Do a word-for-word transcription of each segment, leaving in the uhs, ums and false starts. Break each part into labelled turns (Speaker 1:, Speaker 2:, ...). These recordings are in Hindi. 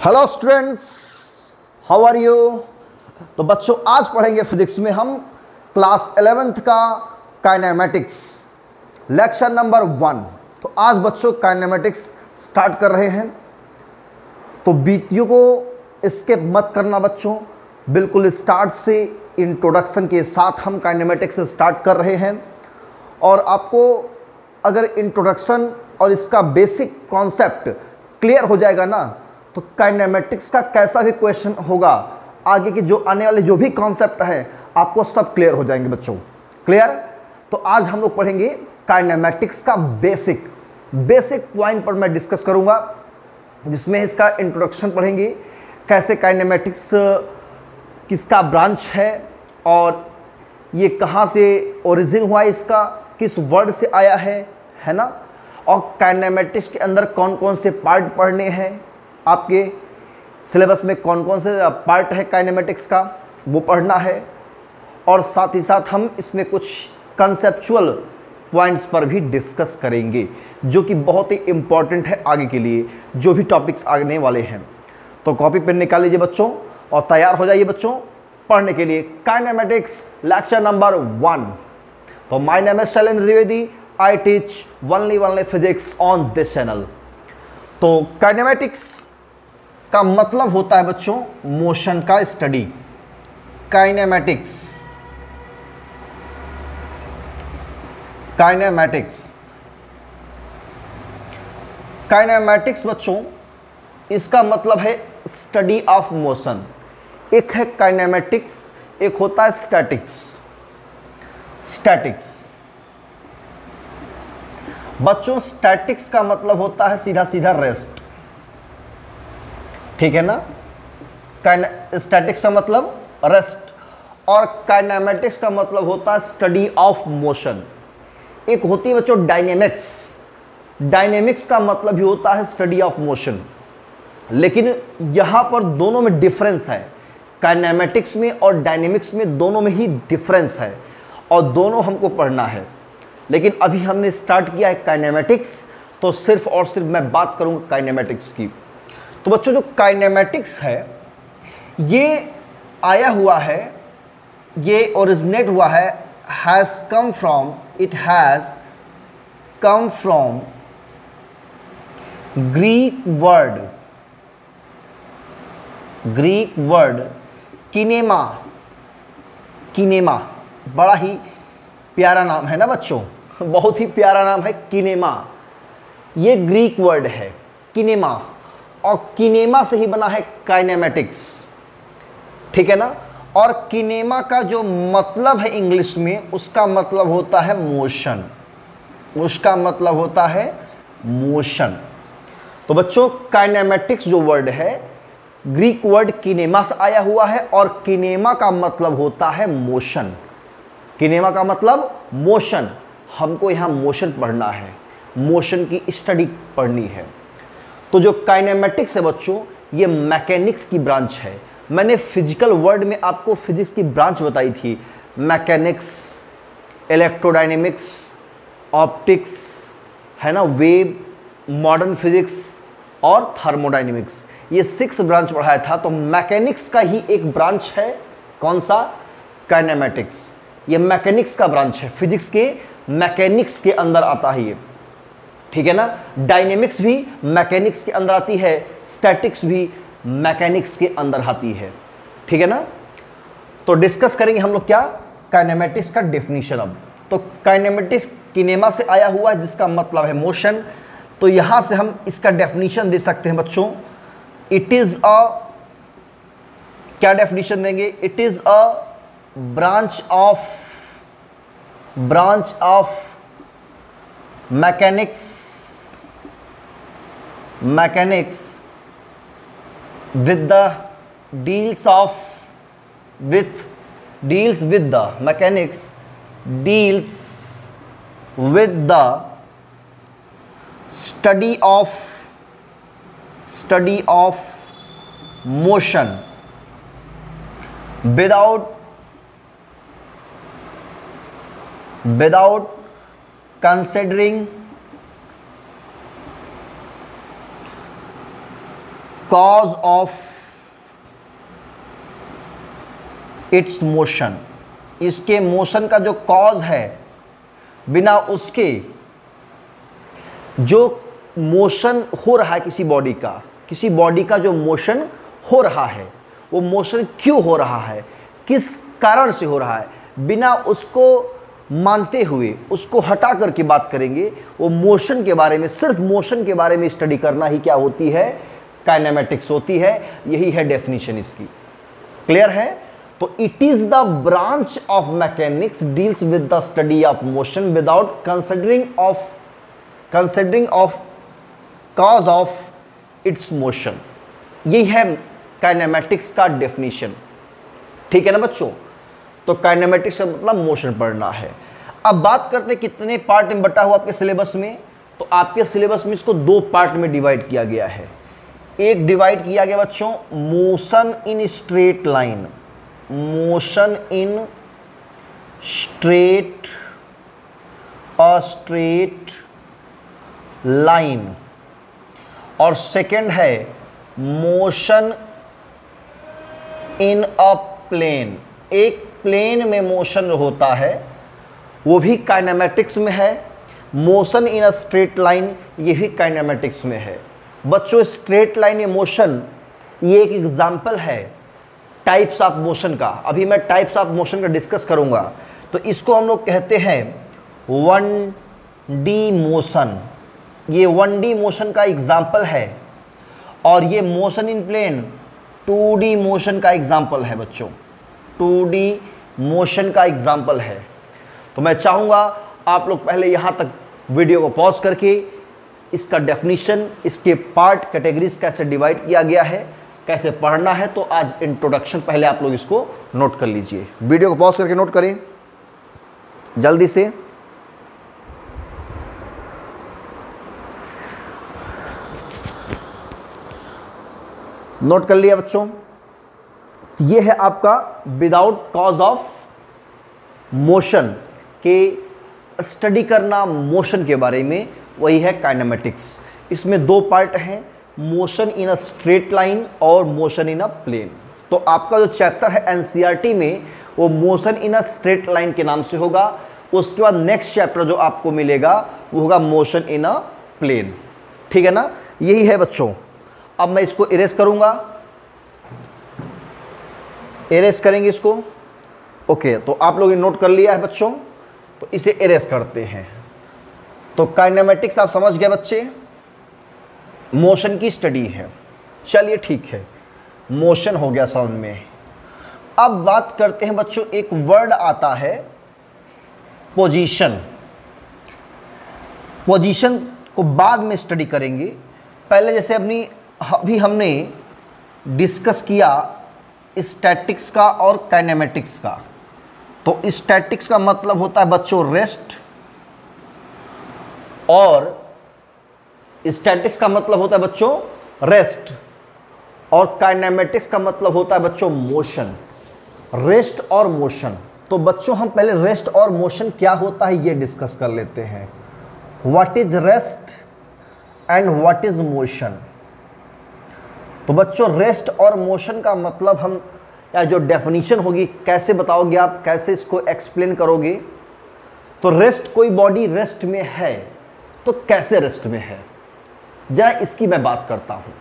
Speaker 1: Hello students, how are you. तो बच्चों आज पढ़ेंगे फिजिक्स में हम क्लास इलेवेंथ का काइनेमेटिक्स लेक्चर नंबर वन। तो आज बच्चों काइनेमेटिक्स स्टार्ट कर रहे हैं, तो वीडियो को स्किप मत करना बच्चों। बिल्कुल स्टार्ट से इंट्रोडक्शन के साथ हम काइनेमेटिक्स स्टार्ट कर रहे हैं। और आपको अगर इंट्रोडक्शन और इसका बेसिक कॉन्सेप्ट क्लियर हो जाएगा ना, तो काइनेमेटिक्स का कैसा भी क्वेश्चन होगा, आगे के जो आने वाले जो भी कॉन्सेप्ट है आपको सब क्लियर हो जाएंगे बच्चों। क्लियर। तो आज हम लोग पढ़ेंगे काइनेमेटिक्स का बेसिक बेसिक पॉइंट पर मैं डिस्कस करूंगा, जिसमें इसका इंट्रोडक्शन पढ़ेंगे, कैसे काइनेमेटिक्स किसका ब्रांच है और ये कहाँ से ओरिजिन हुआ, इसका किस वर्ड से आया है है ना। और काइनेमेटिक्स के अंदर कौन कौन से पार्ट पढ़ने हैं, आपके सिलेबस में कौन कौन से पार्ट है काइनेमेटिक्स का वो पढ़ना है। और साथ ही साथ हम इसमें कुछ कंसेप्चुअल पॉइंट्स पर भी डिस्कस करेंगे, जो कि बहुत ही इम्पॉर्टेंट है आगे के लिए, जो भी टॉपिक्स आने वाले हैं। तो कॉपी पेन निकाल लीजिए बच्चों और तैयार हो जाइए बच्चों पढ़ने के लिए काइनेमेटिक्स लेक्चर नंबर वन। तो my name is Shailendra Dwivedi, I teach only only physics on this channel. तो काइनेमेटिक्स का मतलब होता है बच्चों मोशन का स्टडी। काइनेमेटिक्स काइनेमेटिक्स काइनेमेटिक्स बच्चों, इसका मतलब है स्टडी ऑफ मोशन। एक है काइनेमेटिक्स, एक होता है स्टैटिक्स। स्टैटिक्स बच्चों, स्टैटिक्स का मतलब होता है सीधा सीधा रेस्ट, ठीक है ना। स्टैटिक्स का मतलब रेस्ट और काइनेमेटिक्स का मतलब होता है स्टडी ऑफ मोशन। एक होती है बच्चों डायनेमिक्स। डायनेमिक्स का मतलब ही होता है स्टडी ऑफ मोशन, लेकिन यहां पर दोनों में डिफरेंस है। काइनेमेटिक्स में और डायनेमिक्स में दोनों में ही डिफरेंस है और दोनों हमको पढ़ना है। लेकिन अभी हमने स्टार्ट किया है काइनेमेटिक्स, तो सिर्फ और सिर्फ मैं बात करूंगा काइनेमेटिक्स की। तो बच्चों जो काइनेमेटिक्स है ये आया हुआ है, ये ओरिजिनेट हुआ है, has come from it has come from Greek word Greek word kinema. Kinema बड़ा ही प्यारा नाम है ना बच्चों, बहुत ही प्यारा नाम है किनेमा। ये ग्रीक वर्ड है किनेमा, और किनेमा से ही बना है काइनेमेटिक्स, ठीक है ना। और किनेमा का जो मतलब है इंग्लिश में, उसका मतलब होता है मोशन। उसका मतलब होता है मोशन। तो बच्चों काइनेमेटिक्स जो वर्ड है ग्रीक वर्ड किनेमा से आया हुआ है, और किनेमा का मतलब होता है मोशन। किनेमा का मतलब मोशन। हमको यहाँ मोशन पढ़ना है, मोशन की स्टडी पढ़नी है। तो जो काइनेमेटिक्स है बच्चों, ये मैकेनिक्स की ब्रांच है। मैंने फिजिकल वर्ड में आपको फिजिक्स की ब्रांच बताई थी, मैकेनिक्स, इलेक्ट्रोडायनेमिक्स, ऑप्टिक्स, है ना, वेव, मॉडर्न फिजिक्स और थर्मोडायनेमिक्स। ये सिक्स ब्रांच पढ़ाया था। तो मैकेनिक्स का ही एक ब्रांच है, कौन सा, काइनेमेटिक्स। ये मैकेनिक्स का ब्रांच है, फिजिक्स के मैकेनिक्स के अंदर आता है ये, ठीक है ना। डायनेमिक्स भी मैकेनिक्स के अंदर आती है, स्टैटिक्स भी मैकेनिक्स के अंदर आती है, ठीक है ना। तो डिस्कस करेंगे हम लोग क्या, काइनेमेटिक्स का डेफिनेशन। अब तो काइनेमेटिक्स किनेमा से आया हुआ है, जिसका मतलब है मोशन। तो यहां से हम इसका डेफिनेशन दे सकते हैं बच्चों। इट इज अ, क्या डेफिनेशन देंगे, it is a branch of branch of mechanics mechanics with the deals of with deals with the mechanics deals with the study of study of motion without without considering cause of its motion, इसके मोशन का जो कॉज है, बिना उसके जो मोशन हो रहा है किसी बॉडी का, किसी बॉडी का जो मोशन हो रहा है, वो मोशन क्यों हो रहा है, किस कारण से हो रहा है, बिना उसको मानते हुए उसको हटा करके बात करेंगे। वो मोशन के बारे में, सिर्फ मोशन के बारे में स्टडी करना ही क्या होती है, काइनेमेटिक्स होती है। यही है डेफिनेशन इसकी। क्लियर है? तो it is the branch of mechanics deals with the study of motion without considering of considering of cause of its motion. यही है काइनेमेटिक्स का डेफिनेशन। ठीक है ना बच्चों? तो काइनेमेटिक्स का मतलब मोशन पढ़ना है। अब बात करते हैं कितने पार्ट में बटा हुआ आपके सिलेबस में। तो आपके सिलेबस में इसको दो पार्ट में डिवाइड किया गया है। एक डिवाइड किया गया बच्चों motion in straight line, motion in straight a straight line, और सेकंड है मोशन इन अ प्लेन। एक प्लेन में मोशन होता है वो भी काइनेमेटिक्स में है। Motion in a straight line ये भी काइनेमेटिक्स में है। बच्चों स्ट्रेट लाइन या मोशन ये एक एग्जाम्पल है टाइप्स ऑफ मोशन का। अभी मैं टाइप्स ऑफ मोशन का डिस्कस करूंगा। तो इसको हम लोग कहते हैं वन डी मोशन। ये वन डी मोशन का एग्जाम्पल है, और ये motion in plane two D motion का एग्जाम्पल है बच्चों, टू डी मोशन का एग्जाम्पल है। तो मैं चाहूँगा आप लोग पहले यहाँ तक वीडियो को पॉज करके इसका डेफिनेशन, इसके पार्ट कैटेगरीज कैसे डिवाइड किया गया है, कैसे पढ़ना है, तो आज इंट्रोडक्शन पहले आप लोग इसको नोट कर लीजिए। वीडियो को पॉज करके नोट करें जल्दी से। नोट कर लिया बच्चों? ये है आपका विदाउट कॉज ऑफ मोशन के स्टडी करना मोशन के बारे में, वही है काइनेमेटिक्स। इसमें दो पार्ट हैं, motion in a straight line और मोशन इन अ प्लेन। तो आपका जो चैप्टर है एनसीईआरटी में वो motion in a straight line के नाम से होगा। उसके बाद नेक्स्ट चैप्टर जो आपको मिलेगा वो होगा मोशन इन अ प्लेन। ठीक है ना? यही है बच्चों। अब मैं इसको इरेज करूंगा, इरेज करेंगे इसको। ओके, तो आप लोगों ने नोट कर लिया है बच्चों, तो इसे इरेज करते हैं। तो काइनेमेटिक्स आप समझ गए बच्चे, मोशन की स्टडी है। चलिए ठीक है, मोशन हो गया समझ में। अब बात करते हैं बच्चों, एक वर्ड आता है पोजीशन। पोजीशन को बाद में स्टडी करेंगे। पहले जैसे अपनी अभी हमने डिस्कस किया स्टैटिक्स का और काइनेमेटिक्स का। तो स्टैटिक्स का मतलब होता है बच्चों रेस्ट, और स्टैटिक्स का मतलब होता है बच्चों रेस्ट, और काइनेमेटिक्स का मतलब होता है बच्चों मोशन। रेस्ट और मोशन। तो बच्चों हम पहले रेस्ट और मोशन क्या होता है ये डिस्कस कर लेते हैं। What is rest and what is motion. तो बच्चों रेस्ट और मोशन का मतलब हम, या जो डेफिनेशन होगी, कैसे बताओगे आप, कैसे इसको एक्सप्लेन करोगे। तो रेस्ट, कोई बॉडी रेस्ट में है तो कैसे रेस्ट में है, जरा इसकी मैं बात करता हूं।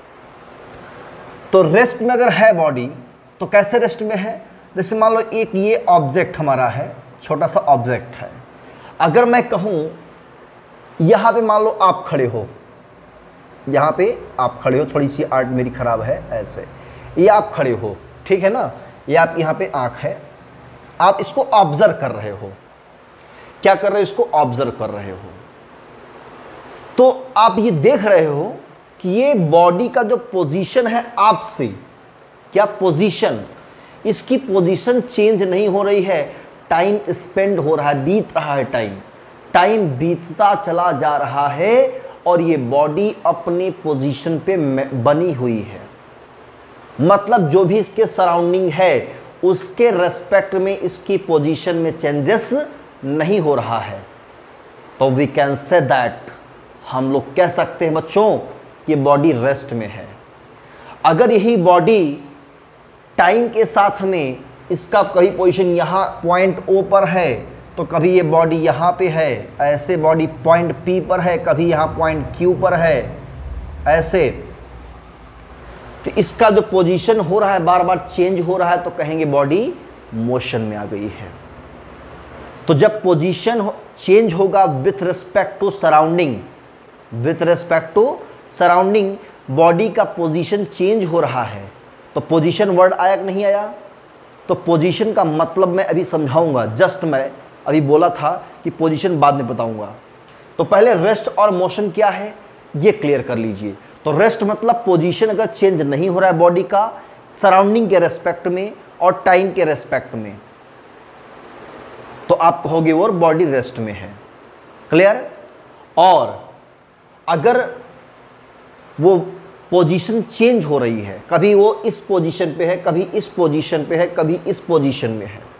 Speaker 1: तो रेस्ट में अगर है बॉडी तो कैसे रेस्ट में है। जैसे मान लो एक ये ऑब्जेक्ट हमारा है, छोटा सा ऑब्जेक्ट है। अगर मैं कहूं यहां पे मान लो आप खड़े हो, यहाँ पे आप खड़े हो, थोड़ी सी आर्ट मेरी खराब है, ऐसे ये आप खड़े हो, ठीक है ना। ये आप यहाँ पे आँख है, आप इसको ऑब्जर्व कर रहे हो। क्या कर रहे हो? इसको ऑब्जर्व कर रहे हो। तो आप ये देख रहे हो कि ये बॉडी का जो पोजीशन है आपसे, क्या पोजीशन, इसकी पोजीशन चेंज नहीं हो रही है, टाइम स्पेंड हो रहा है, बीत रहा है टाइम, टाइम बीतता चला जा रहा है, और ये बॉडी अपने पोजीशन पे बनी हुई है। मतलब जो भी इसके सराउंडिंग है उसके रेस्पेक्ट में इसकी पोजीशन में चेंजेस नहीं हो रहा है। तो वी कैन से दैट, हम लोग कह सकते हैं बच्चों ये बॉडी रेस्ट में है। अगर यही बॉडी टाइम के साथ में इसका कभी पोजीशन यहाँ पॉइंट ओ पर है तो कभी ये बॉडी यहाँ पे है, ऐसे बॉडी पॉइंट पी पर है, कभी यहाँ पॉइंट क्यू पर है, ऐसे, तो इसका जो पोजीशन हो रहा है बार बार चेंज हो रहा है तो कहेंगे बॉडी मोशन में आ गई है। तो जब पोजीशन चेंज होगा with respect to surrounding, with respect to surrounding body का पोजीशन चेंज हो रहा है, तो पोजीशन वर्ड आया कि नहीं आया? तो पोजीशन का मतलब मैं अभी समझाऊंगा, जस्ट मैं अभी बोला था कि पोजीशन बाद में बताऊंगा। तो पहले रेस्ट और मोशन क्या है ये क्लियर कर लीजिए। तो रेस्ट मतलब पोजीशन अगर चेंज नहीं हो रहा है बॉडी का सराउंडिंग के रेस्पेक्ट में और टाइम के रेस्पेक्ट में, तो आप कहोगे वो बॉडी रेस्ट में है। क्लियर? और अगर वो पोजीशन चेंज हो रही है, कभी वो इस पोजीशन पे है, कभी इस पोजीशन पे है, कभी इस पोजीशन में है,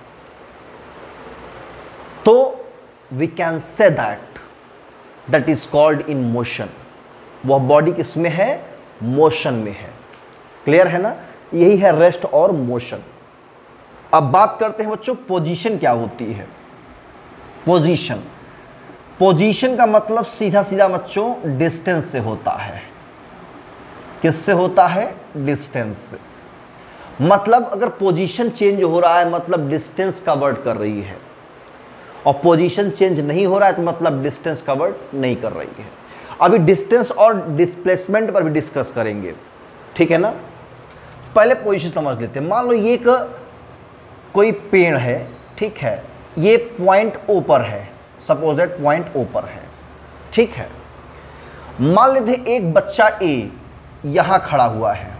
Speaker 1: तो we can say that that is called in motion. वह बॉडी किस में है? मोशन में है। क्लियर है ना? यही है रेस्ट और मोशन। अब बात करते हैं बच्चों पोजीशन क्या होती है। पोजीशन, पोजीशन का मतलब सीधा सीधा बच्चों डिस्टेंस से होता है। किससे होता है? डिस्टेंस से। मतलब अगर पोजीशन चेंज हो रहा है मतलब डिस्टेंस का वर्ड कर रही है, और पोजीशन चेंज नहीं हो रहा है तो मतलब डिस्टेंस का वर्ड नहीं कर रही है। अभी डिस्टेंस और डिस्प्लेसमेंट पर भी डिस्कस करेंगे, ठीक है ना? पहले पोजीशन समझ लेते हैं। मान लो ये एक कोई पेड़ है, ठीक है, ये पॉइंट ओ पर है, सपोज दैट पॉइंट ओ पर है, ठीक है। मान लेते एक बच्चा ए यहां खड़ा हुआ है,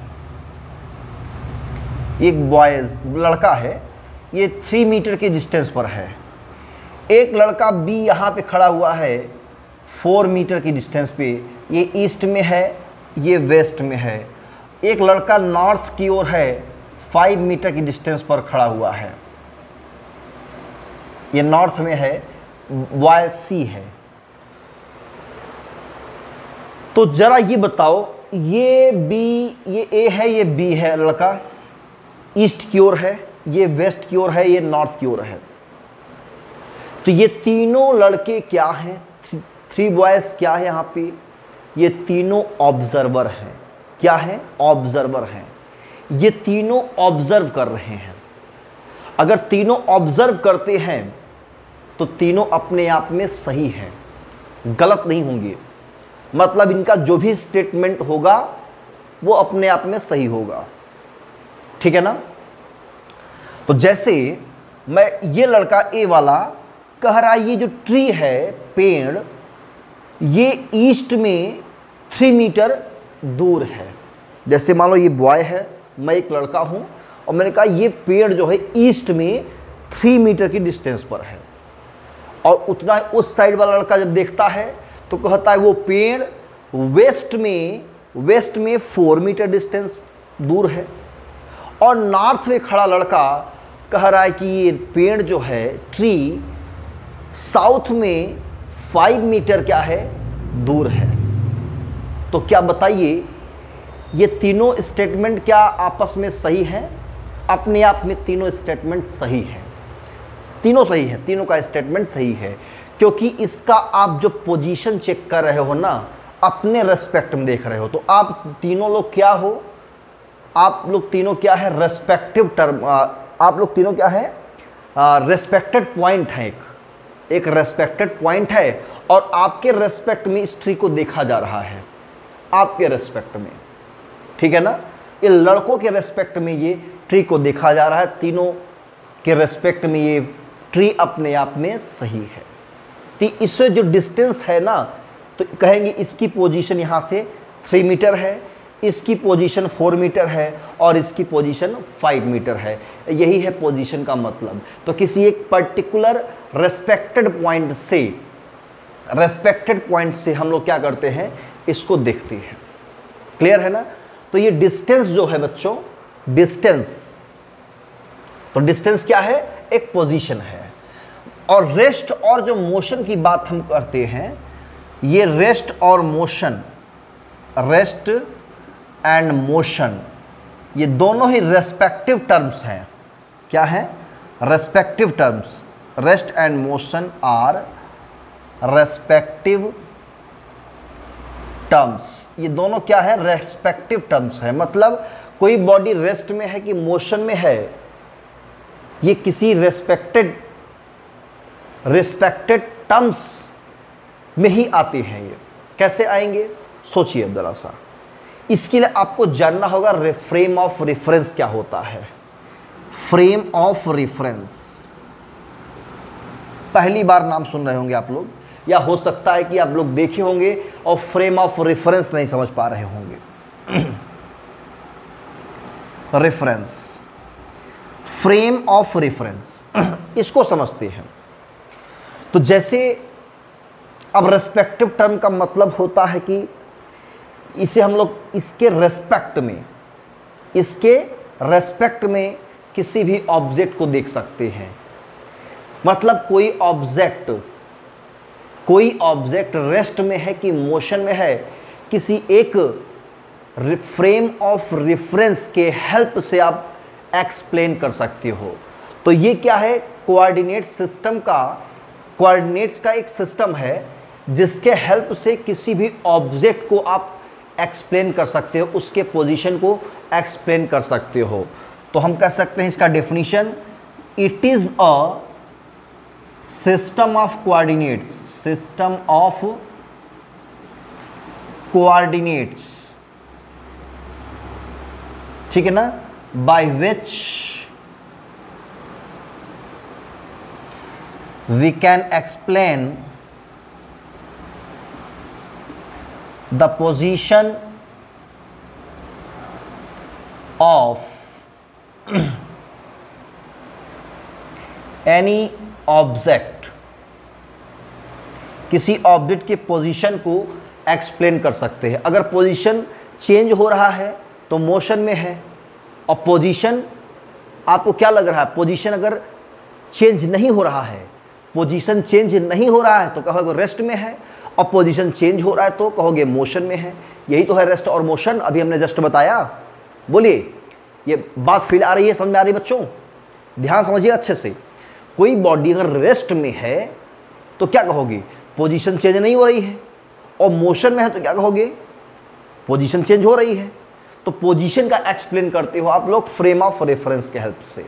Speaker 1: एक बॉयज लड़का है, ये थ्री मीटर के डिस्टेंस पर है। एक लड़का बी यहां पे खड़ा हुआ है फोर मीटर की डिस्टेंस पे, ये ईस्ट में है, ये वेस्ट में है। एक लड़का नॉर्थ की ओर है, फाइव मीटर की डिस्टेंस पर खड़ा हुआ है, ये नॉर्थ में है, वाई सी है। तो जरा ये बताओ, ये बी, ये ए है, ये बी है, लड़का ईस्ट की ओर है, ये वेस्ट की ओर है, ये नॉर्थ की ओर है। तो ये तीनों लड़के क्या हैं? थ्री बॉयज क्या है यहाँ पे? ये तीनों ऑब्जर्वर हैं। क्या है? ऑब्जर्वर हैं। ये तीनों ऑब्जर्व कर रहे हैं। अगर तीनों ऑब्जर्व करते हैं तो तीनों अपने आप में सही हैं, गलत नहीं होंगे। मतलब इनका जो भी स्टेटमेंट होगा वो अपने आप में सही होगा, ठीक है ना? तो जैसे मैं, ये लड़का ए वाला कह रहा है ये जो ट्री है, पेड़, ये ईस्ट में थ्री मीटर दूर है। जैसे मान लो ये बॉय है, मैं एक लड़का हूँ, और मैंने कहा ये पेड़ जो है ईस्ट में थ्री मीटर की डिस्टेंस पर है। और उतना उस साइड वाला लड़का जब देखता है तो कहता है वो पेड़ वेस्ट में वेस्ट में फोर मीटर डिस्टेंस दूर है। और नॉर्थ में खड़ा लड़का कह रहा है कि ये पेड़ जो है, ट्री, साउथ में फाइव मीटर क्या है? दूर है। तो क्या बताइए, ये तीनों स्टेटमेंट क्या आपस में सही हैं? अपने आप में तीनों स्टेटमेंट सही हैं, तीनों सही है, तीनों का स्टेटमेंट सही है। क्योंकि इसका आप जो पोजीशन चेक कर रहे हो ना, अपने रेस्पेक्ट में देख रहे हो। तो आप तीनों लोग क्या हो? आप लोग तीनों क्या है? रेस्पेक्टिव टर्म, आप लोग तीनों क्या है? रेस्पेक्टेड पॉइंट है। एक एक रेस्पेक्टेड पॉइंट है, और आपके रेस्पेक्ट में इस ट्री को देखा जा रहा है, आपके रेस्पेक्ट में, ठीक है ना? ये लड़कों के रेस्पेक्ट में ये ट्री को देखा जा रहा है, तीनों के रेस्पेक्ट में ये ट्री अपने आप में सही है। तो इससे जो डिस्टेंस है ना, तो कहेंगे इसकी पोजीशन यहाँ से थ्री मीटर है, इसकी पोजीशन फोर मीटर है, और इसकी पोजीशन फाइव मीटर है। यही है पोजीशन का मतलब। तो किसी एक पर्टिकुलर रेस्पेक्टेड पॉइंट से रेस्पेक्टेड पॉइंट से हम लोग क्या करते हैं? इसको देखते हैं। क्लियर है ना? तो ये डिस्टेंस जो है बच्चों, डिस्टेंस, तो डिस्टेंस क्या है? एक पोजीशन है। और रेस्ट और जो मोशन की बात हम करते हैं, ये रेस्ट और मोशन, रेस्ट एंड मोशन, ये दोनों ही रेस्पेक्टिव टर्म्स हैं। क्या है? Respective terms. Rest and motion are respective terms. ये दोनों क्या है? रेस्पेक्टिव टर्म्स है। मतलब कोई बॉडी रेस्ट में है कि मोशन में है, ये किसी रेस्पेक्टेड रिस्पेक्टेड टर्म्स में ही आते हैं। ये कैसे आएंगे सोचिए अब जरा सा। इसके लिए आपको जानना होगा फ्रेम ऑफ रेफरेंस क्या होता है। फ्रेम ऑफ रेफरेंस पहली बार नाम सुन रहे होंगे आप लोग, या हो सकता है कि आप लोग देखे होंगे और फ्रेम ऑफ रेफरेंस नहीं समझ पा रहे होंगे। रेफरेंस, फ्रेम ऑफ रेफरेंस, इसको समझते हैं। तो जैसे अब रेस्पेक्टिव टर्म का मतलब होता है कि इसे हम लोग इसके रेस्पेक्ट में इसके रेस्पेक्ट में किसी भी ऑब्जेक्ट को देख सकते हैं। मतलब कोई ऑब्जेक्ट कोई ऑब्जेक्ट रेस्ट में है कि मोशन में है, किसी एक फ्रेम ऑफ रेफरेंस के हेल्प से आप एक्सप्लेन कर सकते हो। तो ये क्या है? कोऑर्डिनेट सिस्टम का कोऑर्डिनेट्स का एक सिस्टम है जिसके हेल्प से किसी भी ऑब्जेक्ट को आप एक्सप्लेन कर सकते हो, उसके पोजीशन को एक्सप्लेन कर सकते हो। तो हम कह सकते हैं इसका definition, it is a system of coordinates system of coordinates ठीक है ना, by which we can explain the position of any object, किसी ऑब्जेक्ट के पोजीशन को एक्सप्लेन कर सकते हैं। अगर पोजीशन चेंज हो रहा है तो मोशन में है, और पोजीशन आपको क्या लग रहा है? पोजीशन अगर चेंज नहीं हो रहा है पोजीशन चेंज नहीं हो रहा है तो कहोगे रेस्ट में है, और पोजीशन चेंज हो रहा है तो कहोगे मोशन में है। यही तो है रेस्ट और मोशन, अभी हमने जस्ट बताया। बोलिए, ये बात फील आ रही है, समझ में आ रही है बच्चों? ध्यान समझिए अच्छे से। कोई बॉडी अगर रेस्ट में है तो क्या कहोगे? पोजीशन चेंज नहीं हो रही है, और मोशन में है तो क्या कहोगे? पोजीशन चेंज हो रही है। तो पोजीशन का एक्सप्लेन करते हो आप लोग फ्रेम ऑफ रेफरेंस के हेल्प से।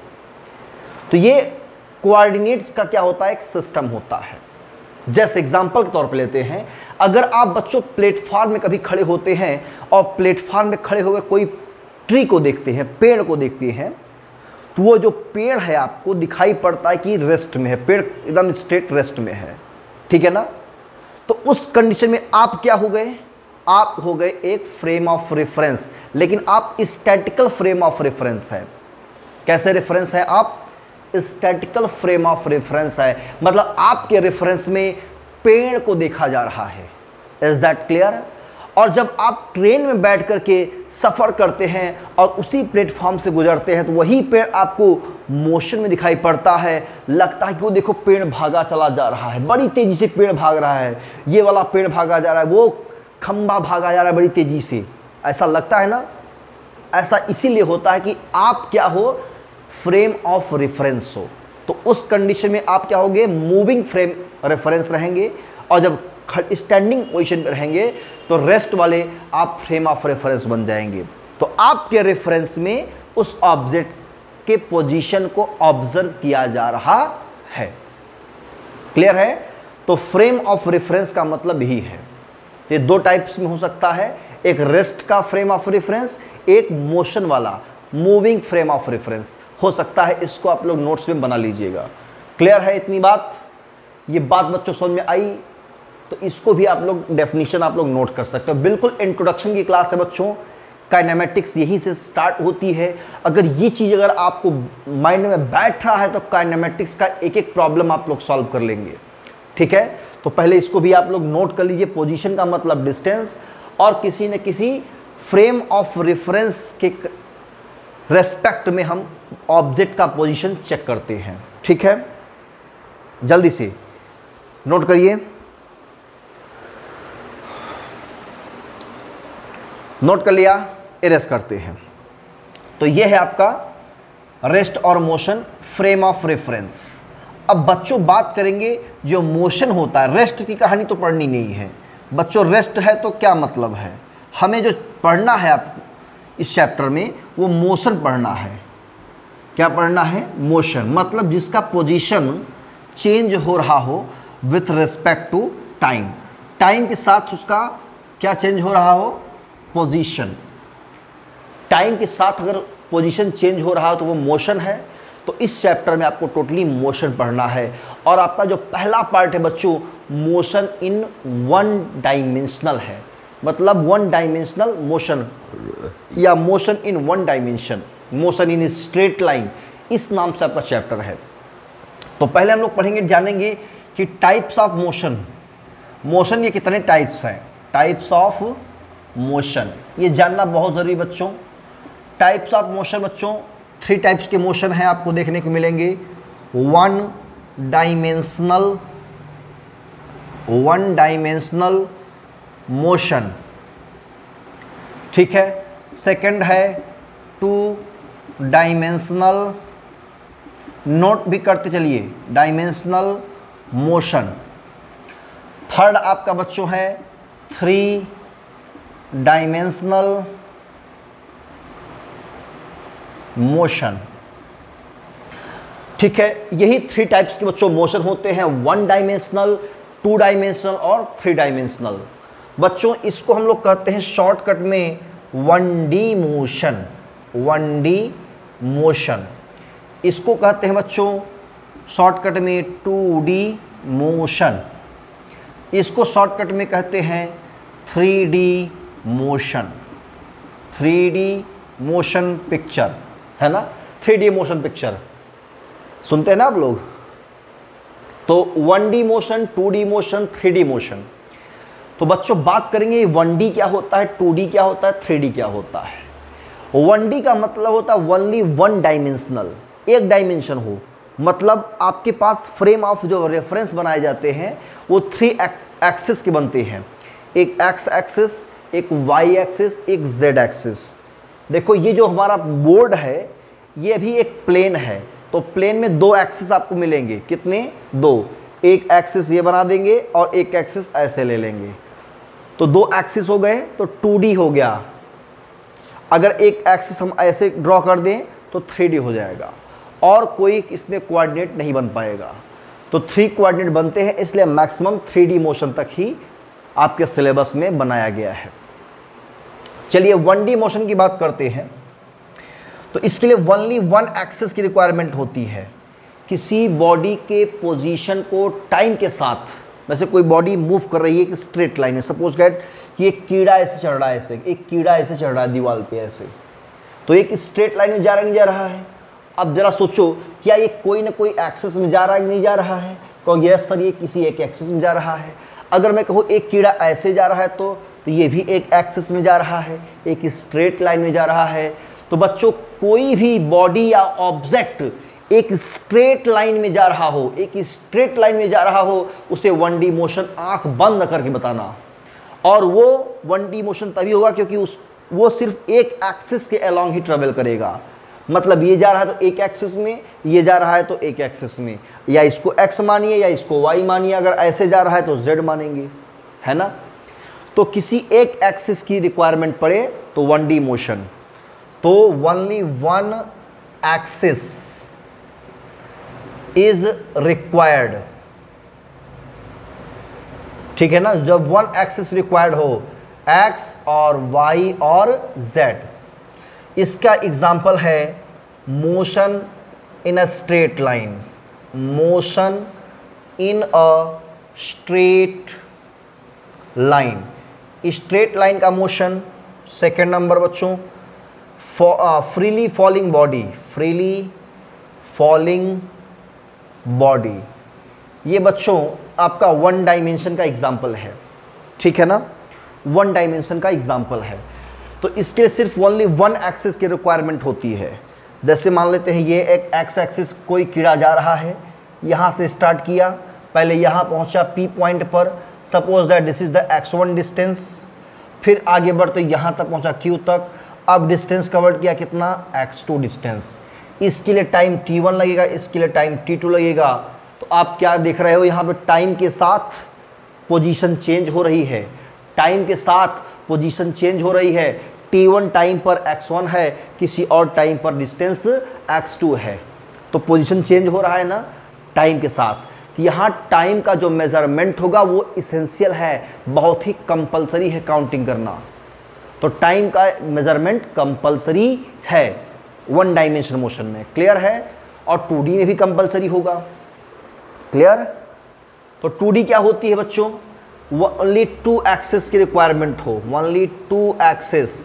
Speaker 1: तो ये कोऑर्डिनेट्स का क्या होता है? एक सिस्टम होता है। जैसे एग्जांपल के तौर पे लेते हैं, अगर आप बच्चों प्लेटफार्म में कभी खड़े होते हैं और प्लेटफार्म में खड़े होकर कोई ट्री को देखते हैं, पेड़ को देखते हैं, तो वो जो पेड़ है आपको दिखाई पड़ता है कि रेस्ट में है, पेड़ एकदम स्ट्रेट रेस्ट में है, ठीक है ना। तो उस कंडीशन में आप क्या हो गए? आप हो गए एक फ्रेम ऑफ रेफरेंस, लेकिन आप स्टैटिकल फ्रेम ऑफ रेफरेंस है। कैसे रेफरेंस है आप? स्टैटिकल फ्रेम ऑफ रेफरेंस है, मतलब आपके रेफरेंस में पेड़ को देखा जा रहा है। Is that clear? और जब आप ट्रेन में बैठ करके सफ़र करते हैं और उसी प्लेटफॉर्म से गुजरते हैं तो वही पेड़ आपको मोशन में दिखाई पड़ता है। लगता है कि वो देखो पेड़ भागा चला जा रहा है, बड़ी तेज़ी से पेड़ भाग रहा है, ये वाला पेड़ भागा जा रहा है, वो खंबा भागा जा रहा है बड़ी तेज़ी से, ऐसा लगता है ना। ऐसा इसीलिए होता है कि आप क्या हो? फ्रेम ऑफ रेफरेंस हो। तो उस कंडीशन में आप क्या होगे? मूविंग फ्रेम रेफरेंस रहेंगे, और जब स्टैंडिंग पोजीशन पे रहेंगे तो रेस्ट वाले आप फ्रेम ऑफ रेफरेंस बन जाएंगे। तो आपके रेफरेंस में उस ऑब्जेक्ट के पोजीशन को ऑब्जर्व किया जा रहा है। क्लियर है? तो फ्रेम ऑफ रेफरेंस का मतलब यही है। ये दो टाइप्स में हो सकता है, एक रेस्ट का फ्रेम ऑफ रेफरेंस, एक मोशन वाला मूविंग फ्रेम ऑफ रेफरेंस हो सकता है। इसको आप लोग नोट्स में बना लीजिएगा। क्लियर है इतनी बात? ये बात बच्चों समझ में आई? तो इसको भी आप लोग डेफिनेशन आप लोग नोट कर सकते हो। बिल्कुल इंट्रोडक्शन की क्लास है बच्चों, काइनेमेटिक्स यहीं से स्टार्ट होती है। अगर ये चीज़ अगर आपको माइंड में बैठ रहा है तो काइनेमेटिक्स का एक एक प्रॉब्लम आप लोग सॉल्व कर लेंगे। ठीक है, तो पहले इसको भी आप लोग नोट कर लीजिए। पोजीशन का मतलब डिस्टेंस, और किसी न किसी फ्रेम ऑफ रेफरेंस के रेस्पेक्ट में हम ऑब्जेक्ट का पोजीशन चेक करते हैं। ठीक है, जल्दी से नोट करिए। नोट कर लिया? इरेज करते हैं। तो यह है आपका रेस्ट और मोशन, फ्रेम ऑफ रेफरेंस। अब बच्चों बात करेंगे जो मोशन होता है, रेस्ट की कहानी तो पढ़नी नहीं है बच्चों। रेस्ट है तो क्या मतलब है, हमें जो पढ़ना है आप इस चैप्टर में वो मोशन पढ़ना है। क्या पढ़ना है, मोशन, मतलब जिसका पोजीशन चेंज हो रहा हो with respect to time. Time के साथ उसका क्या चेंज हो रहा हो, पोजीशन। टाइम के साथ अगर पोजीशन चेंज हो रहा हो तो वो मोशन है। तो इस चैप्टर में आपको टोटली मोशन पढ़ना है। और आपका जो पहला पार्ट है बच्चों, मोशन इन वन डायमेंशनल है, मतलब वन डायमेंशनल मोशन या motion in one dimension, motion in straight line, इस नाम से आपका चैप्टर है। तो पहले हम लोग पढ़ेंगे, जानेंगे कि टाइप्स ऑफ मोशन। मोशन ये कितने टाइप्स हैं, टाइप्स ऑफ मोशन ये जानना बहुत ज़रूरी बच्चों। टाइप्स ऑफ मोशन बच्चों, थ्री टाइप्स के मोशन हैं आपको देखने को मिलेंगे। One dimensional, one dimensional motion, ठीक है। सेकंड है टू डायमेंशनल, नोट भी करते चलिए, डायमेंशनल मोशन। थर्ड आपका बच्चों है थ्री डायमेंशनल मोशन, ठीक है। यही थ्री टाइप्स के बच्चों मोशन होते हैं, वन डायमेंशनल, टू डायमेंशनल और थ्री डायमेंशनल। बच्चों इसको हम लोग कहते हैं शॉर्टकट में one D motion, one D motion. इसको कहते हैं बच्चों शॉर्टकट में टू डी मोशन। इसको शॉर्टकट में कहते हैं three D motion, three D motion picture, है ना, थ्री डी मोशन पिक्चर सुनते हैं ना आप लोग। तो one D motion, two D motion, three D motion. तो बच्चों बात करेंगे वन डी क्या होता है, टू डी क्या होता है, थ्री डी क्या होता है। वन डी का मतलब होता है ओनली वन डायमेंशनल, एक डायमेंशन हो, मतलब आपके पास फ्रेम ऑफ जो रेफरेंस बनाए जाते हैं वो थ्री एक्सिस के बनते हैं, एक एक्स एक्सिस, एक वाई एक्सिस, एक जेड एक्सिस। देखो ये जो हमारा बोर्ड है ये भी एक प्लेन है, तो प्लेन में दो एक्सिस आपको मिलेंगे, कितने, दो। एक एक्सिस ये बना देंगे और एक एक्सिस ऐसे ले लेंगे, तो दो एक्सिस हो गए, तो टू डी हो गया। अगर एक एक्सिस हम ऐसे ड्रॉ कर दें तो थ्री डी हो जाएगा, और कोई इसमें कोऑर्डिनेट नहीं बन पाएगा। तो थ्री कोऑर्डिनेट बनते हैं, इसलिए मैक्सिमम थ्री डी मोशन तक ही आपके सिलेबस में बनाया गया है। चलिए वन डी मोशन की बात करते हैं। तो इसके लिए ओनली वन एक्सिस की रिक्वायरमेंट होती है। किसी बॉडी के पोजीशन को टाइम के साथ, वैसे कोई बॉडी मूव कर रही है कि स्ट्रेट लाइन में, सपोज दैट कि एक कीड़ा ऐसे चढ़ रहा है, ऐसे एक कीड़ा ऐसे चढ़ रहा है दीवार पे ऐसे, तो एक स्ट्रेट लाइन में जा रहा नहीं जा रहा है। अब जरा सोचो क्या ये कोई ना कोई एक्सिस में जा रहा है कि नहीं जा रहा है, तो यस सर ये किसी एक एक्सिस में जा रहा है। अगर मैं कहूँ एक कीड़ा ऐसे जा रहा है तो तो ये भी एक एक्सिस में जा रहा है, एक स्ट्रेट लाइन में जा रहा है। तो बच्चों कोई भी बॉडी या ऑब्जेक्ट एक स्ट्रेट लाइन में जा रहा हो, एक स्ट्रेट लाइन में जा रहा हो, उसे वन डी मोशन आंख बंद करके बताना। और वो वन डी मोशन तभी होगा क्योंकि उस वो सिर्फ एक एक्सिस के अलोंग ही ट्रेवल करेगा। मतलब ये जा रहा है तो एक एक्सिस में, ये जा रहा है तो एक एक्सिस में, या इसको x मानिए या इसको y मानिए, अगर ऐसे जा रहा है तो z मानेंगे, है ना। तो किसी एक एक्सिस की रिक्वायरमेंट पड़े तो वन डी मोशन, तो only one axis is required, ठीक है ना। जब वन एक्सिस रिक्वायर्ड हो, x और y और z, इसका एग्जाम्पल है motion in a straight line, motion in a straight line, straight line का मोशन। सेकेंड नंबर बच्चों freely falling body, freely falling body, ये बच्चों आपका वन डायमेंशन का एग्जाम्पल है, ठीक है ना, वन डायमेंशन का एग्जाम्पल है। तो इसके लिए सिर्फ ओनली वन एक्सिस की रिक्वायरमेंट होती है। जैसे मान लेते हैं ये एक एक्स एक्सिस, कोई कीड़ा जा रहा है, यहाँ से स्टार्ट किया, पहले यहाँ पहुँचा पी पॉइंट पर, suppose that this is the X one distance, फिर आगे बढ़ते यहाँ तक पहुँचा क्यू तक, अब डिस्टेंस कवर्ड किया कितना, एक्स टू डिस्टेंस। इसके लिए टाइम टी वन लगेगा, इसके लिए टाइम टी टू लगेगा। तो आप क्या देख रहे हो यहाँ पे, टाइम के साथ पोजीशन चेंज हो रही है, टाइम के साथ पोजीशन चेंज हो रही है। टी वन टाइम पर एक्स वन है, किसी और टाइम पर डिस्टेंस एक्स टू है, तो पोजीशन चेंज हो रहा है ना टाइम के साथ। तो यहाँ टाइम का जो मेजरमेंट होगा वो इसेंशियल है, बहुत ही कंपलसरी है काउंटिंग करना। तो टाइम का मेजरमेंट कंपलसरी है वन डायमेंशन मोशन में, क्लियर है। और टू डी में भी कंपलसरी होगा, क्लियर। तो टू डी क्या होती है बच्चों, ओनली टू एक्सेस की रिक्वायरमेंट हो, only two axes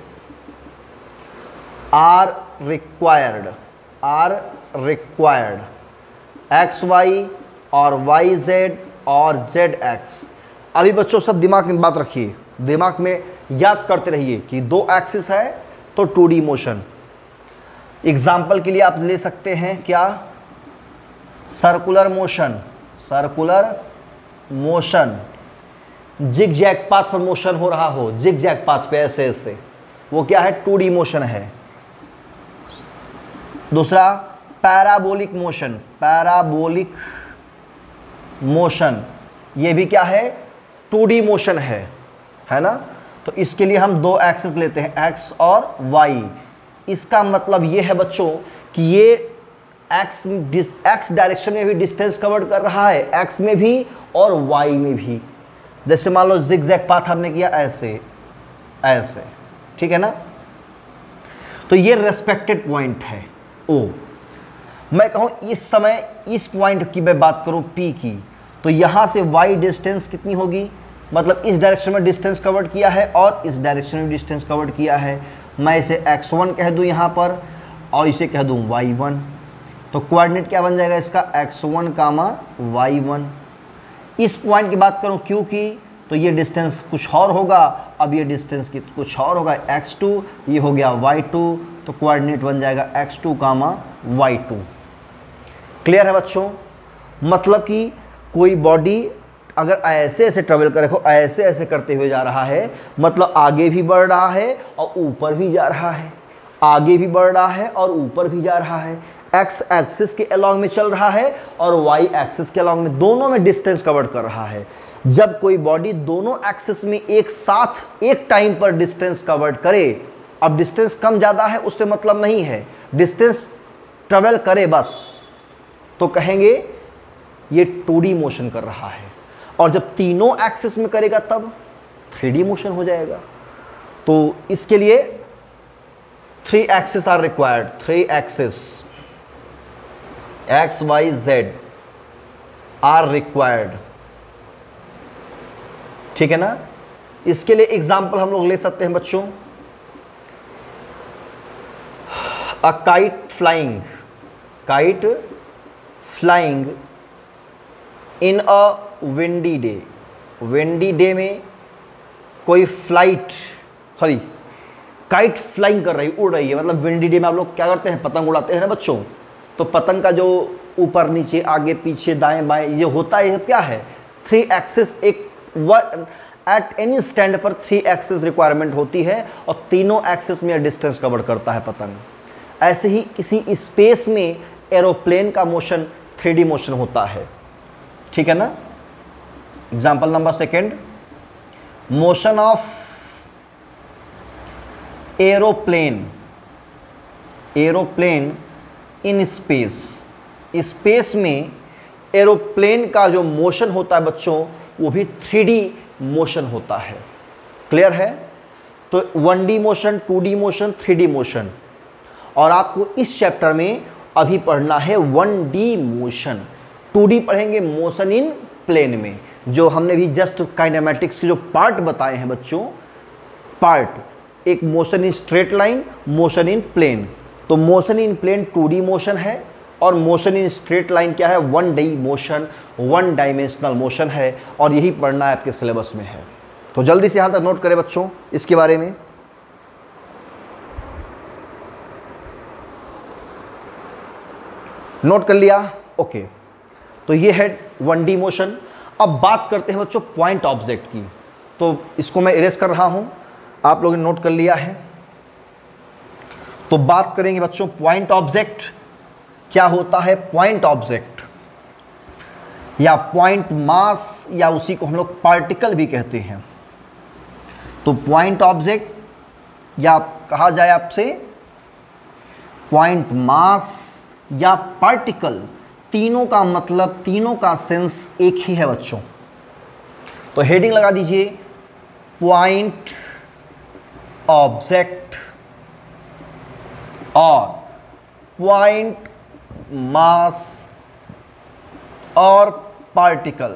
Speaker 1: are required, are required, X Y और वाई जेड और जेड एक्स। अभी बच्चों सब दिमाग में बात रखिए, दिमाग में याद करते रहिए कि दो एक्सिस है तो टू डी मोशन। एग्जाम्पल के लिए आप ले सकते हैं क्या, circular motion, circular motion, zigzag path पर मोशन हो रहा हो, जिग जैग पाथ पे ऐसे ऐसे, वो क्या है, टू डी मोशन है। दूसरा पैराबोलिक मोशन, पैराबोलिक मोशन, ये भी क्या है, टू डी मोशन है, है ना। तो इसके लिए हम दो एक्सिस लेते हैं, एक्स और वाई। इसका मतलब ये है बच्चों कि ये एक्स एक्स डायरेक्शन में भी डिस्टेंस कवर कर रहा है, एक्स में भी और वाई में भी। जैसे मान लो जिगजैग पाथ हमने किया ऐसे ऐसे, ठीक है ना। तो ये रेस्पेक्टेड पॉइंट है ओ। मैं कहूँ इस समय इस पॉइंट की मैं बात करूँ पी की, तो यहाँ से वाई डिस्टेंस कितनी होगी, मतलब इस डायरेक्शन में डिस्टेंस कवर्ड किया है और इस डायरेक्शन में डिस्टेंस कवर्ड किया है। मैं इसे एक्स वन कह दूँ यहाँ पर और इसे कह दूँ वाई वन, तो कोऑर्डिनेट क्या बन जाएगा इसका, X one comma Y one. इस पॉइंट की बात करूँ क्यू की, तो ये डिस्टेंस कुछ और होगा, अब ये डिस्टेंस की कुछ और होगा, एक्स टू, ये हो गया वाई टू, तो कोऑर्डिनेट बन जाएगा X two comma Y two. Clear है बच्चों। मतलब कि कोई बॉडी अगर ऐसे ऐसे ट्रेवल करे, देखो ऐसे ऐसे करते हुए जा रहा है, मतलब आगे भी बढ़ रहा है और ऊपर भी जा रहा है, आगे भी बढ़ रहा है और ऊपर भी जा रहा है, एक्स एक्सिस के अलॉन्ग में चल रहा है और वाई एक्सिस के अलॉन्ग में, दोनों में डिस्टेंस कवर कर रहा है। जब कोई बॉडी दोनों एक्सिस में एक साथ एक टाइम पर डिस्टेंस कवर करे, अब डिस्टेंस कम ज़्यादा है उससे मतलब नहीं है, डिस्टेंस ट्रेवल करे बस, तो कहेंगे ये टू डी मोशन कर रहा है। और जब तीनों एक्सिस में करेगा तब थ्री डी मोशन हो जाएगा। तो इसके लिए three axis are required, three axis X Y Z are required, ठीक है ना। इसके लिए एग्जाम्पल हम लोग ले सकते हैं बच्चों, a kite flying, kite flying in a windy day, windy day में कोई फ्लाइट सॉरी काइट फ्लाइंग कर रही, उड़ रही है, मतलब विंडी डे में आप लोग क्या करते हैं, पतंग उड़ाते हैं ना बच्चों। तो पतंग का जो ऊपर नीचे आगे पीछे दाएं बाएं ये होता है, क्या है, थ्री एक्सिस, एक एट एनी स्टैंड पर थ्री एक्सिस रिक्वायरमेंट होती है और तीनों एक्सिस में डिस्टेंस कवर करता है पतंग। ऐसे ही किसी स्पेस में एरोप्लेन का मोशन थ्री डी मोशन होता है, ठीक है ना। Example number second, motion of aeroplane, aeroplane in space, space में एरोप्लेन का जो मोशन होता है बच्चों वो भी थ्री डी मोशन होता है। क्लियर है। तो one D motion, two D motion, three D motion, और आपको इस चैप्टर में अभी पढ़ना है one D motion. Two D पढ़ेंगे मोशन इन प्लेन में, जो हमने भी जस्ट काइनेमेटिक्स के जो पार्ट बताए हैं बच्चों, पार्ट, एक motion in straight line, motion in plane. तो motion in plane two D motion है और मोशन इन स्ट्रेट लाइन क्या है, one D motion, one dimensional motion है, और यही पढ़ना है आपके सिलेबस में है। तो जल्दी से यहाँ तक नोट करें बच्चों इसके बारे में। नोट कर लिया, ओके। तो ये है वन डी मोशन। अब बात करते हैं बच्चों पॉइंट ऑब्जेक्ट की, तो इसको मैं इरेज कर रहा हूँ, आप लोगों ने नोट कर लिया है। तो बात करेंगे बच्चों पॉइंट ऑब्जेक्ट। क्या होता है पॉइंट ऑब्जेक्ट या पॉइंट मास, या उसी को हम लोग पार्टिकल भी कहते हैं। तो पॉइंट ऑब्जेक्ट या कहा जाए आपसे पॉइंट मास या पार्टिकल, तीनों का मतलब, तीनों का सेंस एक ही है बच्चों। तो हेडिंग लगा दीजिए पॉइंट ऑब्जेक्ट और पॉइंट मास और पार्टिकल।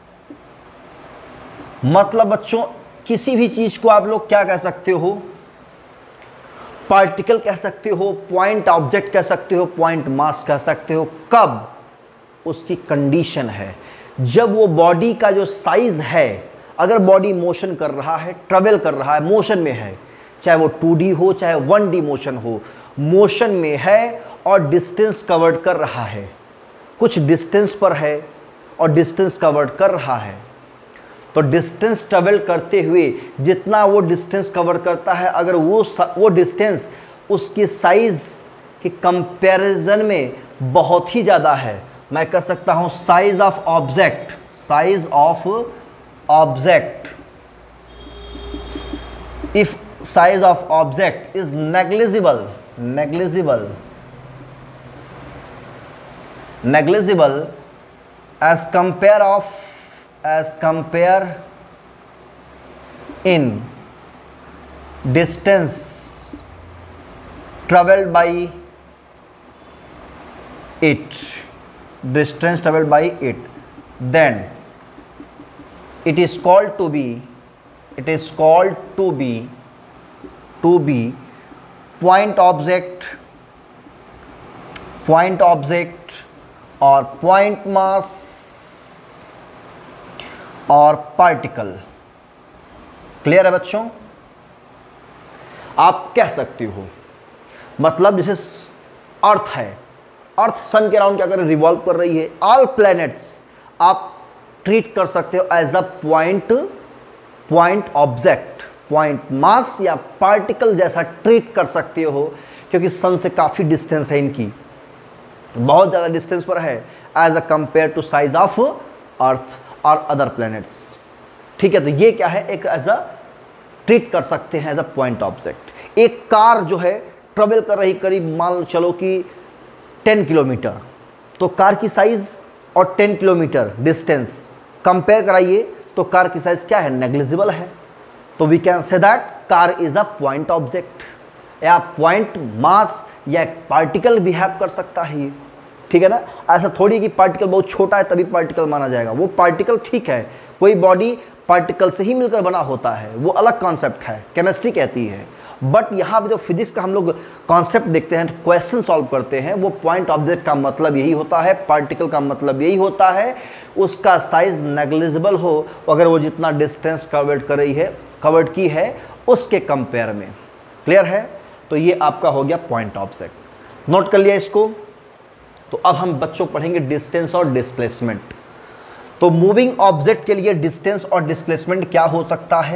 Speaker 1: मतलब बच्चों किसी भी चीज को आप लोग क्या कह सकते हो, पार्टिकल कह सकते हो, पॉइंट ऑब्जेक्ट कह सकते हो, पॉइंट मास कह सकते हो। कब? उसकी कंडीशन है जब वो बॉडी का जो साइज है, अगर बॉडी मोशन कर रहा है, ट्रेवल कर रहा है, मोशन में है, चाहे वो टू डी हो चाहे वन डी मोशन हो, मोशन में है और डिस्टेंस कवर्ड कर रहा है, कुछ डिस्टेंस पर है और डिस्टेंस कवर्ड कर रहा है। तो डिस्टेंस ट्रेवल करते हुए जितना वो डिस्टेंस कवर करता है, अगर वो वो डिस्टेंस उसकी साइज के कंपैरिजन में बहुत ही ज़्यादा है, मैं कह सकता हूँ size of object, size of object, if size of object is negligible, negligible, negligible as compare of as compare in distance traveled by it, distance traveled by it, then it is called to be, it is called to be to be point object, point object और पॉइंट मास और पार्टिकल। क्लियर है बच्चों? आप कह सकते हो मतलब जैसे अर्थ है, अर्थ सन के अराउंड क्या कर रही है, रिवॉल्व कर रही है। ऑल प्लैनेट्स आप ट्रीट कर सकते हो as a point, point object, point mass या पार्टिकल जैसा ट्रीट कर सकते हो, क्योंकि सन से काफ़ी डिस्टेंस है, इनकी बहुत ज़्यादा डिस्टेंस पर है as a compare to size of earth और अदर प्लैनेट्स। ठीक है, तो ये क्या है, एक एज अ ट्रीट कर सकते हैं एज अ पॉइंट ऑब्जेक्ट। एक कार जो है ट्रेवल कर रही करीब मान चलो कि टेन किलोमीटर, तो कार की साइज और टेन किलोमीटर डिस्टेंस कंपेयर कराइए तो कार की साइज क्या है, नेग्लिजिबल है। तो we can say that car is a point object, या पॉइंट मास या एक पार्टिकल बिहेव कर सकता है ये। ठीक है ना, ऐसा थोड़ी कि पार्टिकल बहुत छोटा है तभी पार्टिकल माना जाएगा। वो पार्टिकल ठीक है, कोई बॉडी पार्टिकल से ही मिलकर बना होता है, वो अलग कॉन्सेप्ट है, केमिस्ट्री कहती है। बट यहाँ जो फिजिक्स का हम लोग कॉन्सेप्ट देखते हैं, क्वेश्चन सॉल्व करते हैं, वो पॉइंट ऑब्जेक्ट का मतलब यही होता है, पार्टिकल का मतलब यही होता है, उसका साइज नेग्लिजिबल हो अगर वो जितना डिस्टेंस कवर्ड कर रही है, कवर्ड की है उसके कंपेयर में। क्लियर है? तो ये आपका हो गया पॉइंट ऑब्जेक्ट। नोट कर लिया इसको। तो अब हम बच्चों पढ़ेंगे डिस्टेंस और डिस्प्लेसमेंट। तो मूविंग ऑब्जेक्ट के लिए डिस्टेंस और डिस्प्लेसमेंट क्या हो सकता है,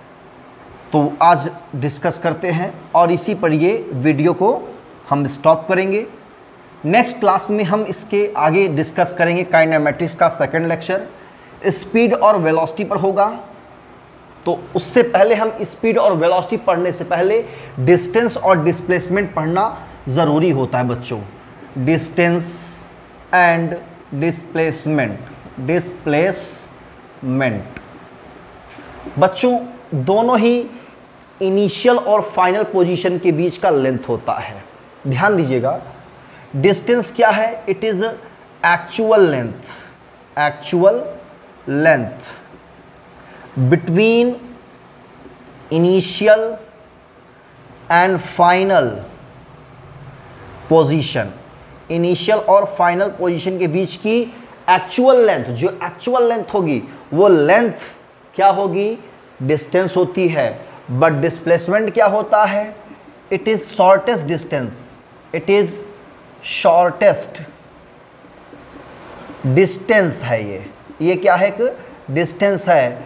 Speaker 1: तो आज डिस्कस करते हैं और इसी पर ये वीडियो को हम स्टॉप करेंगे। नेक्स्ट क्लास में हम इसके आगे डिस्कस करेंगे काइनेमेटिक्स का सेकंड लेक्चर, स्पीड और वेलोसिटी पर होगा। तो उससे पहले हम स्पीड और वेलोसिटी पढ़ने से पहले डिस्टेंस और डिस्प्लेसमेंट पढ़ना ज़रूरी होता है बच्चों। डिस्टेंस एंड डिस्प्लेसमेंट, डिस्प्लेसमेंट बच्चों दोनों ही इनिशियल और फाइनल पोजीशन के बीच का लेंथ होता है। ध्यान दीजिएगा, डिस्टेंस क्या है, it is actual length, actual length between initial and final position, initial और फाइनल पोजीशन के बीच की एक्चुअल लेंथ, जो एक्चुअल लेंथ होगी वो लेंथ क्या होगी, डिस्टेंस होती है। बट डिस्प्लेसमेंट क्या होता है, it is shortest distance, it is shortest distance है। ये ये क्या है, एक डिस्टेंस है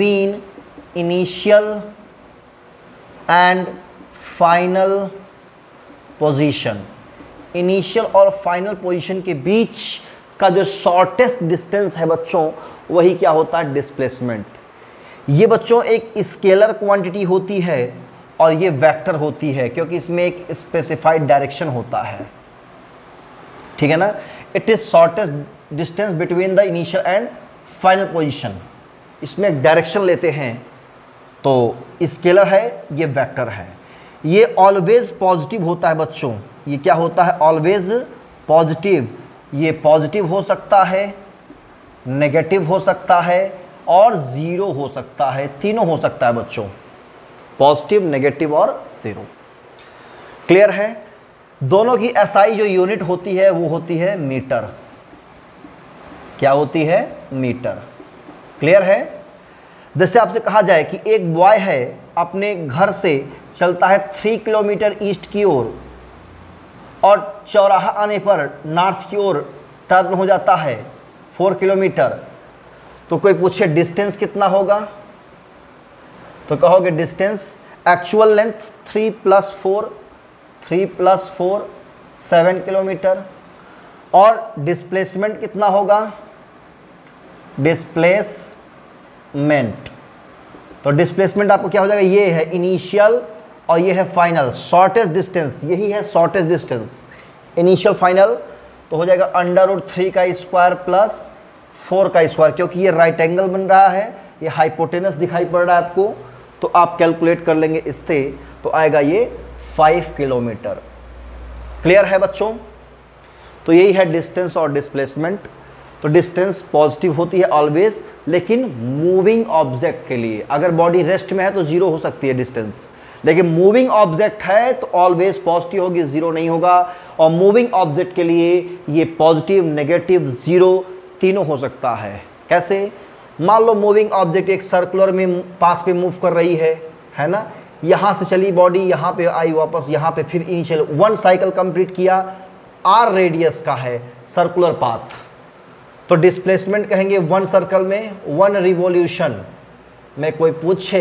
Speaker 1: between initial and final position, initial और फाइनल पोजीशन के बीच का जो शॉर्टेस्ट डिस्टेंस है बच्चों, वही क्या होता है, डिस्प्लेसमेंट। ये बच्चों एक स्केलर क्वांटिटी होती है और ये वेक्टर होती है, क्योंकि इसमें एक स्पेसिफाइड डायरेक्शन होता है, ठीक है ना। It is shortest distance between the initial and final position. इसमें एक डायरेक्शन लेते हैं, तो स्केलर है, ये वेक्टर है। ये ऑलवेज पॉजिटिव होता है बच्चों। ये क्या होता है, ऑलवेज पॉजिटिव। ये पॉजिटिव हो सकता है, नेगेटिव हो सकता है और ज़ीरो हो सकता है, तीनों हो सकता है बच्चों, पॉजिटिव, नेगेटिव और ज़ीरो। क्लियर है। दोनों की एसआई जो यूनिट होती है वो होती है मीटर। क्या होती है, मीटर। क्लियर है। जैसे आपसे कहा जाए कि एक बॉय है, अपने घर से चलता है थ्री किलोमीटर ईस्ट की ओर और चौराहा आने पर नॉर्थ की ओर टर्न हो जाता है फोर किलोमीटर, तो कोई पूछे डिस्टेंस कितना होगा, तो कहोगे distance actual length three plus four three plus four seven kilometre. और डिस्प्लेसमेंट कितना होगा, डिस्प्लेसमेंट, तो डिस्प्लेसमेंट आपको क्या हो जाएगा, ये है इनिशियल और ये है फाइनल, शॉर्टेस्ट डिस्टेंस, यही है शॉर्टेस्ट डिस्टेंस, इनिशियल फाइनल। तो हो जाएगा अंडर रूट थ्री का स्क्वायर प्लस फोर का स्क्वायर, क्योंकि ये राइट एंगल बन रहा है, ये हाइपोटेनस दिखाई पड़ रहा है आपको, तो आप कैलकुलेट कर लेंगे इससे, तो आएगा ये फाइव किलोमीटर। क्लियर है बच्चों। तो यही है डिस्टेंस और डिस्प्लेसमेंट। तो डिस्टेंस पॉजिटिव होती है ऑलवेज, लेकिन मूविंग ऑब्जेक्ट के लिए। अगर बॉडी रेस्ट में है तो जीरो हो सकती है डिस्टेंस, लेकिन मूविंग ऑब्जेक्ट है तो ऑलवेज पॉजिटिव होगी, जीरो नहीं होगा। और मूविंग ऑब्जेक्ट के लिए ये पॉजिटिव, नेगेटिव, जीरो तीनों हो सकता है। कैसे, मान लो मूविंग ऑब्जेक्ट एक सर्कुलर में पाथ पे मूव कर रही है है ना, यहाँ से चली बॉडी, यहाँ पे आई वापस, यहाँ पे फिर इनिशियल वन साइकिल कंप्लीट किया, आर रेडियस का है सर्कुलर पाथ, तो डिस्प्लेसमेंट कहेंगे वन सर्कल में वन रिवॉल्यूशन में। कोई पूछे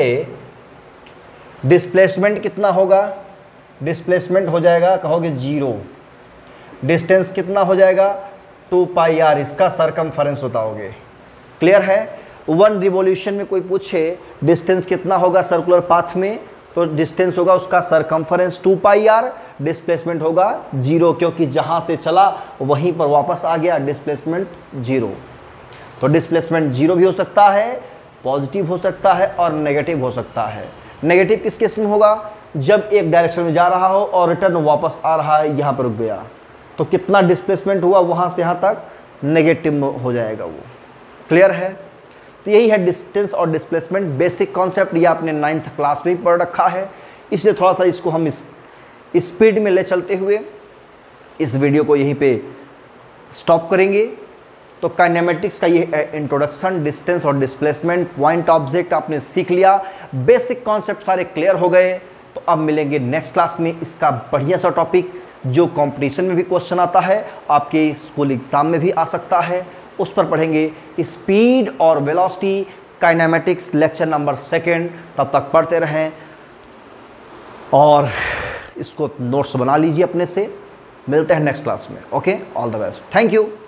Speaker 1: डिस्प्लेसमेंट कितना होगा, डिस्प्लेसमेंट हो जाएगा, कहोगे जीरो। डिस्टेंस कितना हो जाएगा, टू पाई आर, इसका सरकमफरेंस बताओगे। क्लियर है। वन रिवॉल्यूशन में कोई पूछे डिस्टेंस कितना होगा सर्कुलर पाथ में, तो डिस्टेंस होगा उसका circumference two pi R, displacement होगा जीरो, क्योंकि जहां से चला वहीं पर वापस आ गया, डिस्प्लेसमेंट जीरो। तो डिस्प्लेसमेंट जीरो भी हो सकता है, पॉजिटिव हो सकता है और नेगेटिव हो सकता है। नेगेटिव किस केस में होगा, जब एक डायरेक्शन में जा रहा हो और रिटर्न वापस आ रहा है, यहाँ पर रुक गया, तो कितना डिस्प्लेसमेंट हुआ वहाँ से यहाँ तक, नेगेटिव हो जाएगा वो। क्लियर है। तो यही है डिस्टेंस और डिस्प्लेसमेंट, बेसिक कॉन्सेप्ट। ये आपने नाइन्थ क्लास में ही पढ़ रखा है, इसलिए थोड़ा सा इसको हम इस स्पीड में ले चलते हुए इस वीडियो को यहीं पे स्टॉप करेंगे। तो काइनेमेटिक्स का ये इंट्रोडक्शन, डिस्टेंस और डिस्प्लेसमेंट, पॉइंट ऑब्जेक्ट आपने सीख लिया, बेसिक कॉन्सेप्ट सारे क्लियर हो गए। तो अब मिलेंगे नेक्स्ट क्लास में इसका बढ़िया सा टॉपिक, जो कंपटीशन में भी क्वेश्चन आता है, आपके स्कूल एग्जाम में भी आ सकता है, उस पर पढ़ेंगे स्पीड और velocity, kinematics lecture number second. तब तक पढ़ते रहें और इसको नोट्स बना लीजिए अपने से। मिलते हैं नेक्स्ट क्लास में। Okay, all the best, thank you.